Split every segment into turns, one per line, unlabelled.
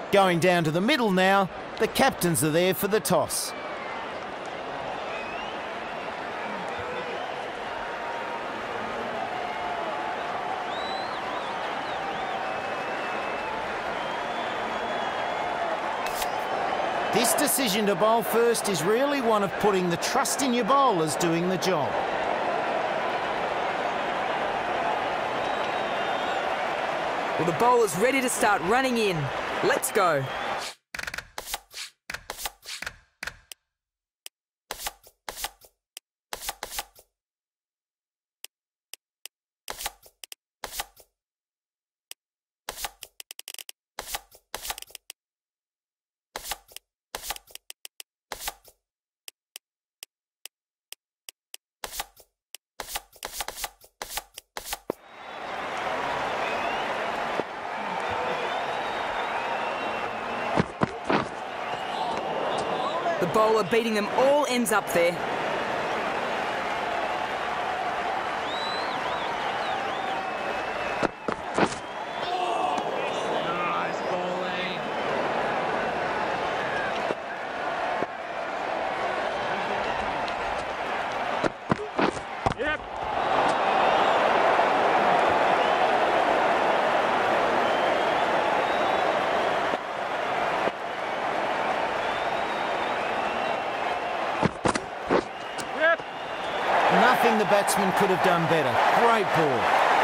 Going down to the middle now, the captains are there for the toss. This decision to bowl first is really one of putting the trust in your bowlers doing the job.
Well, the bowler's ready to start running in. Let's go. The bowler beating them all ends up there.
Nice bowling. Yep.
Nothing the batsman could have done better. Great ball.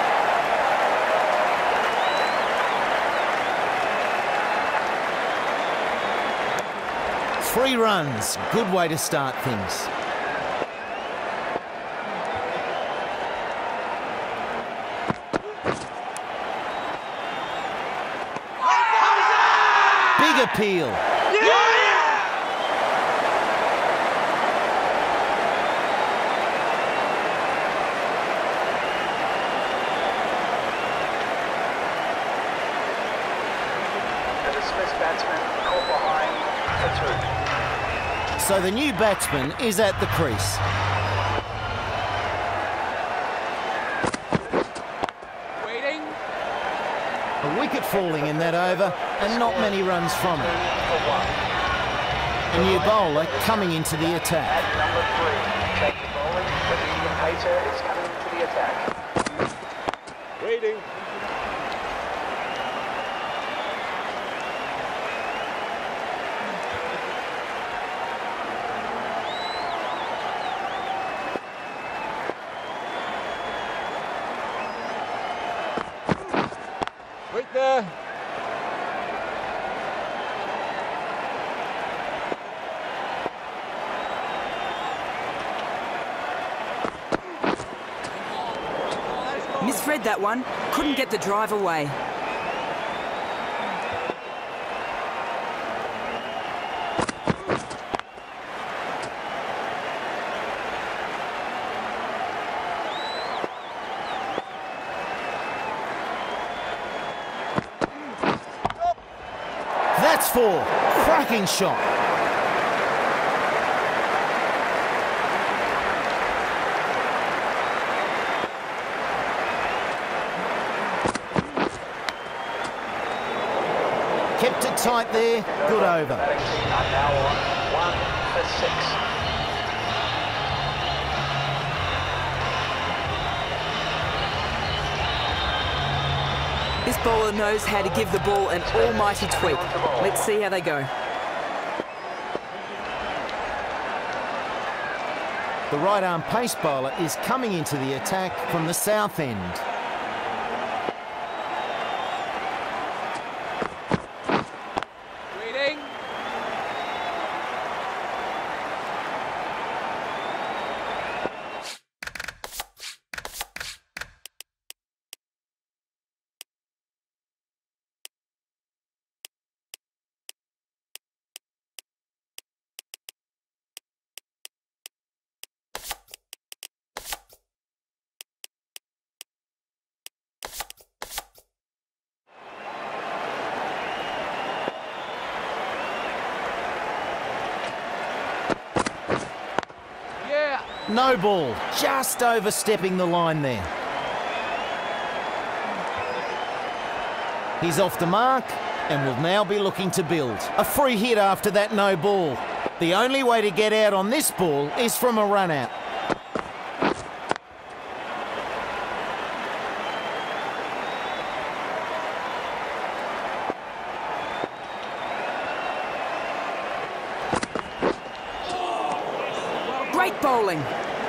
Three runs. Good way to start things. Big appeal. So the new batsman is at the crease.
Waiting.
A wicket falling in that over and not many runs from it. A new bowler coming into the attack.
Number 3, take the bowling. The medium pacer is coming into the attack.
Waiting. Wait there.
Misread that one. Couldn't get the drive away.
That's four. Cracking shot. Kept it tight there. Good over.
Batting team are now on 1 for 6.
This bowler knows how to give the ball an almighty tweak. Let's see how they go.
The right-arm pace bowler is coming into the attack from the south end.
Waiting.
No ball, just overstepping the line there. He's off the mark, and will now be looking to build. A free hit after that no ball. The only way to get out on this ball is from a run out.
Great bowling.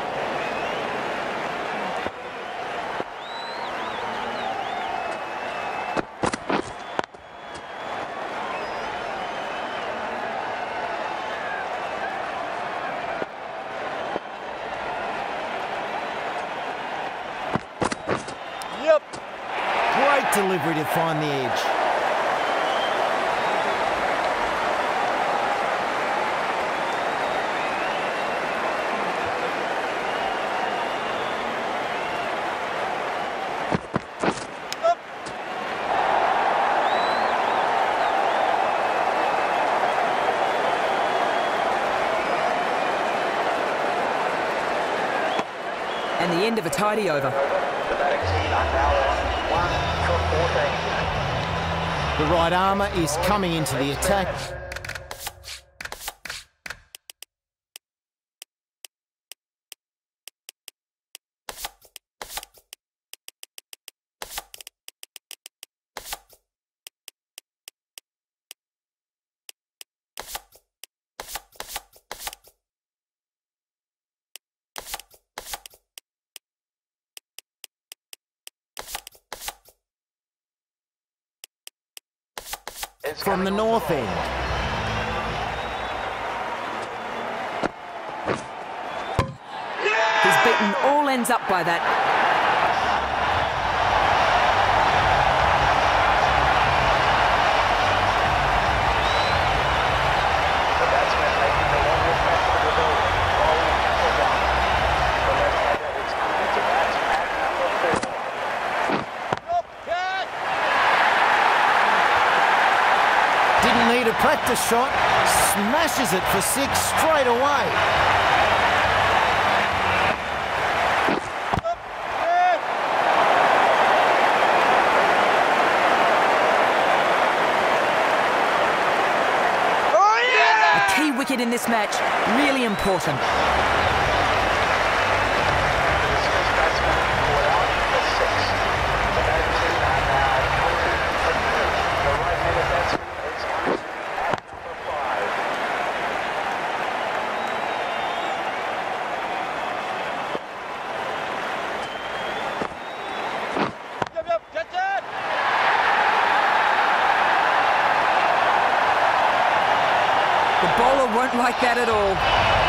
Great delivery to find the edge.
And the end of a tidy over.
The batting team are now on 1 for 14.
The right armour is coming into the attack. From the north end.
He's beaten all ends up by that.
The batsman making the longest match for the ball. Bowling number 1. The left-hander is coming to bat at number 4.
Didn't need a practice shot. Smashes it for 6 straight away.
A key wicket in this match, really important. The bowler won't like that at all.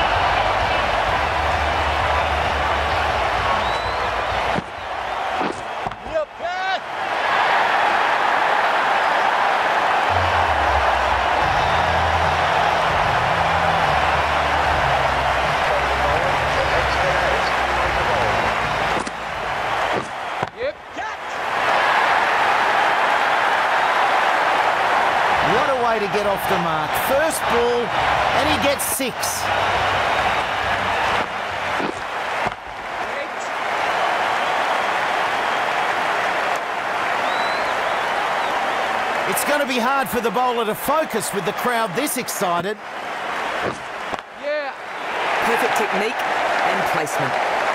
What a way to get off the mark. First ball, and he gets 6. It's going to be hard for the bowler to focus with the crowd this excited.
Perfect technique and placement.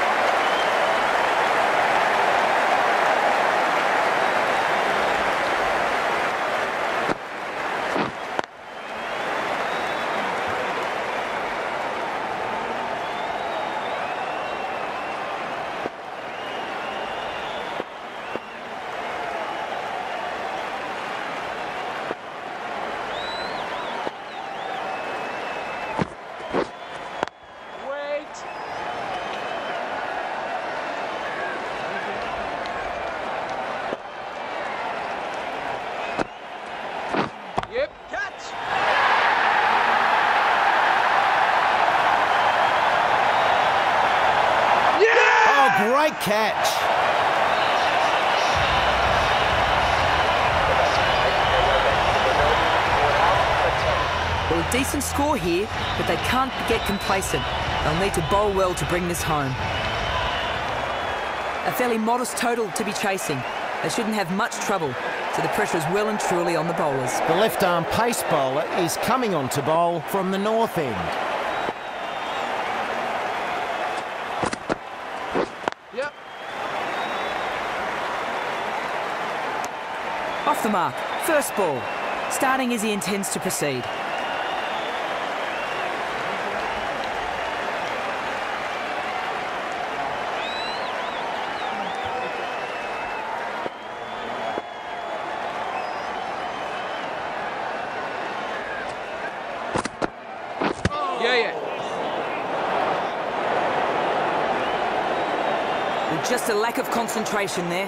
Great catch.
Well, a decent score here, but they can't get complacent. They'll need to bowl well to bring this home. A fairly modest total to be chasing. They shouldn't have much trouble. So the pressure is well and truly on the bowlers.
The left-arm pace bowler is coming on to bowl from the north end.
Yep.
Off the mark. First ball. Starting as he intends to proceed. With just a lack of concentration there.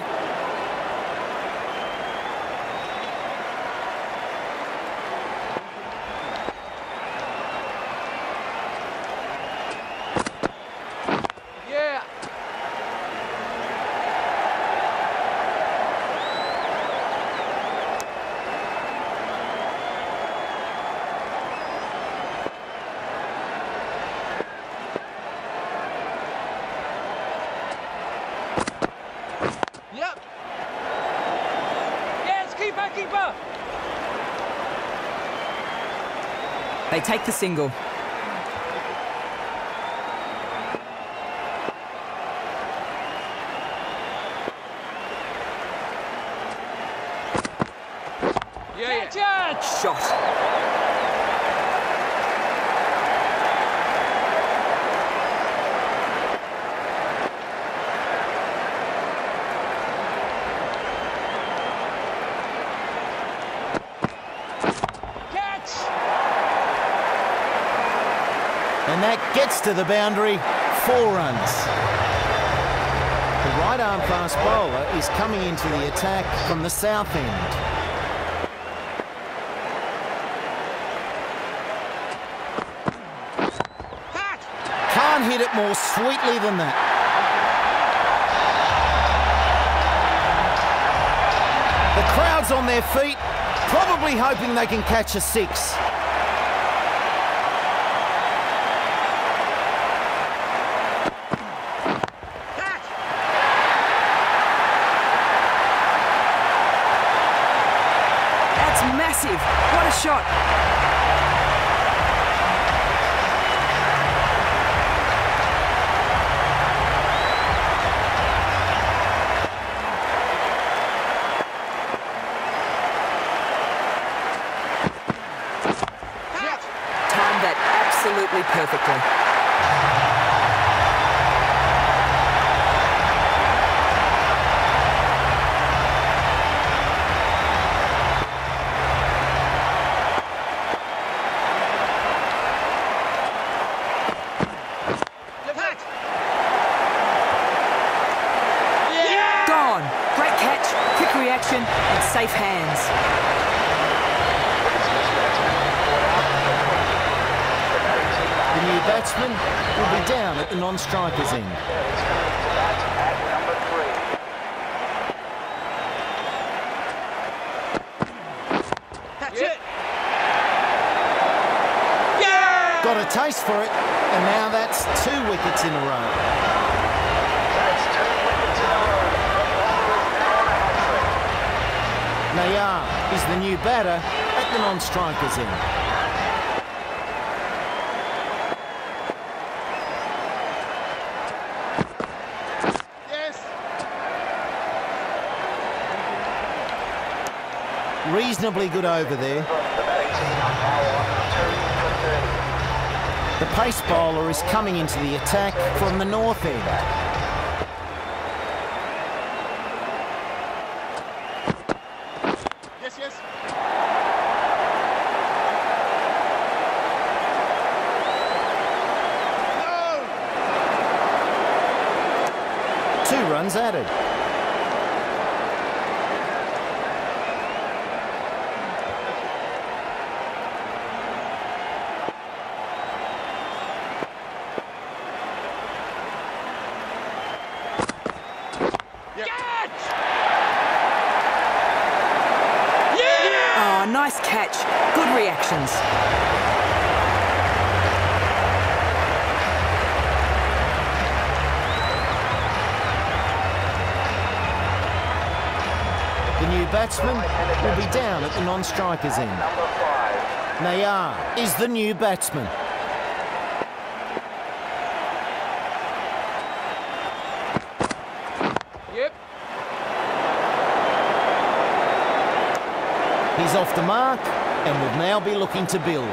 Keeper!
They take the single.
Yeah.
Shot.
And that gets to the boundary, 4 runs. The right-arm fast bowler is coming into the attack from the south end. Can't hit it more sweetly than that. The crowd's on their feet, probably hoping they can catch a 6.
Massive. What a shot. Timed that absolutely perfectly. Reaction in safe hands.
The new batsman will be down at the non-striker's end.
That's it.
Yeah! Got a taste for it, and now that's 2 wickets in a row. Nayar is the new batter at the non-striker's end.
Yes.
Reasonably good over there. The pace bowler is coming into the attack from the north end.
Yes.
No! 2 runs added.
Nice catch. Good reactions.
The new new batsman will be down at the non-strikers end.
Number 5.
Nayar is the new batsman.
Yep.
He's off the mark and will now be looking to build.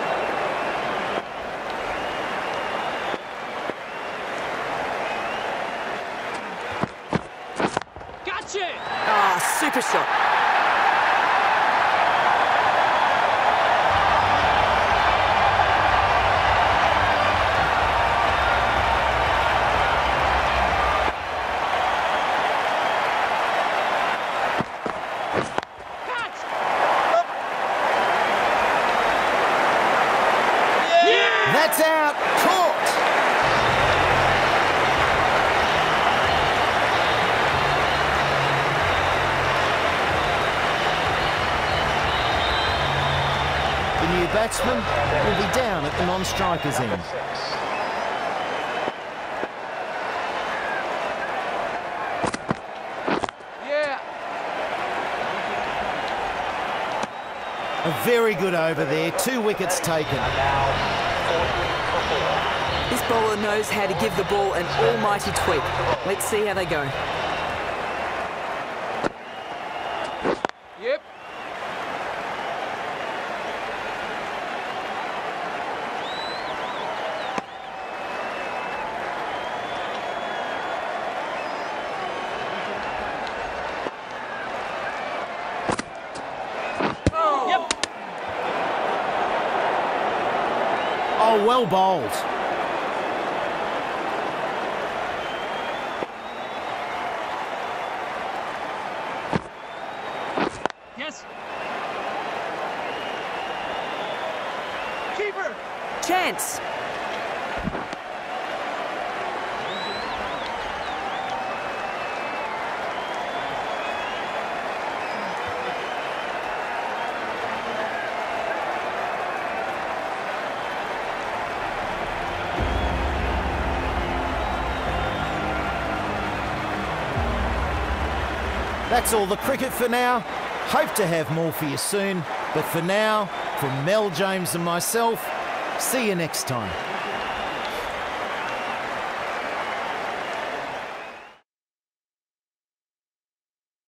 Gotcha!
Ah, super shot.
Catch!
That's out. Caught. The new batsman will be down at the non-strikers end.
6.
Yeah.
A very good over there. 2 wickets taken.
This bowler knows how to give the ball an almighty tweak. Let's see how they go.
Yep. Oh. Yep.
Oh, well bowled.
Yes. Keeper.
Chance.
That's all the cricket for now. Hope to have more for you soon. But for now, from Mel, James and myself, see you next time.